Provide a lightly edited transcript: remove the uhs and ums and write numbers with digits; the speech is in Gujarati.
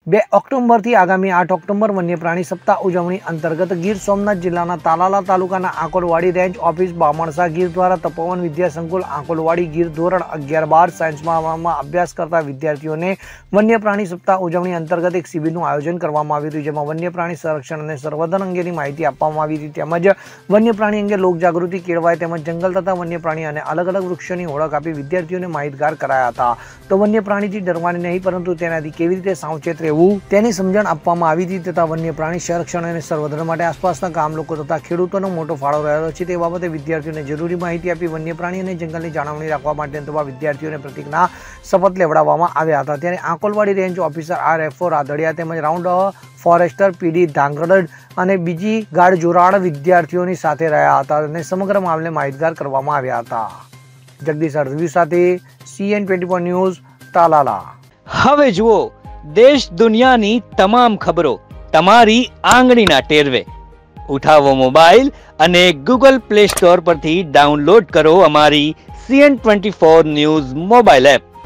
2 ઓક્ટોબરથી આગામી 8 ઓક્ટોબર વન્ય પ્રાણી સપ્તાહ ઉજવણી અંતર્ગત ગીર સોમનાથ જિલ્લાના તાલાલા તાલુકાના આંકોલવાડી રેન્જ ઓફિસ બામણસા ગીર દ્વારા તપોવન વિદ્યા સંકુલ આંકોલવાડી ગીર ધોરણ 11-12 સાયન્સમાં અભ્યાસ કરતા વિદ્યાર્થીઓને વન્ય પ્રાણી સપ્તાહ ઉજવણી અંતર્ગત એક શિબિરનું આયોજન કરવામાં આવ્યું હતું, જેમાં વન્ય પ્રાણી સંરક્ષણ અને સંવર્ધન અંગેની માહિતી આપવામાં આવી હતી તેમજ વન્ય પ્રાણી અંગે લોકજાગૃતિ કેળવાય તેમજ જંગલ તથા વન્ય પ્રાણી અને અલગ અલગ વૃક્ષોની ઓળખ આપી વિદ્યાર્થીઓને માહિતગાર કરાયા હતા। તો વન્ય પ્રાણીથી ડરવાની નહીં પરંતુ તેનાથી કેવી રીતે સાવચેત રહેવું તેની સમજણ આપવામાં આવી હતી તથા વન્ય પ્રાણી સંરક્ષણ અને સંવર્ધન માટે આસપાસના ગામ લોકો તથા ખેડૂતોનો મોટો ફાળો રહેલો છે તે બાબતે વિદ્યાર્થીઓને જરૂરી માહિતી આપી વન્ય પ્રાણી અને જંગલની જાળવણી રાખવા માટે તથા વિદ્યાર્થીઓને પ્રતિજ્ઞા શપથ લેવડાવવામાં આવ્યા હતા। ત્યારે Ankolwadi range officer RFO Radadiya તેમજ રાઉન્ડ ફોરેસ્ટર PD ધાંગડ અને બીજી ગાર્ડ જોરાણ વિદ્યાર્થીઓની સાથે રહ્યા હતા અને સમગ્ર મામલે માહિતગાર કરવામાં આવ્યા હતા। જગદીશ અર્ધવી સાથે CN24 ન્યૂઝ તાલાલા। હવે જુઓ દેશ દુનિયાની તમામ ખબરો તમારી આંગળીના ટેરવે। ઉઠાવો મોબાઈલ અને Google Play Store પરથી ડાઉનલોડ કરો અમારી CN24 ન્યૂઝ મોબાઈલ એપ।